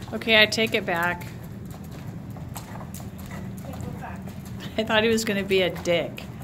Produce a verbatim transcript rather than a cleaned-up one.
Okay, I take it back. I thought he was going to be a dick.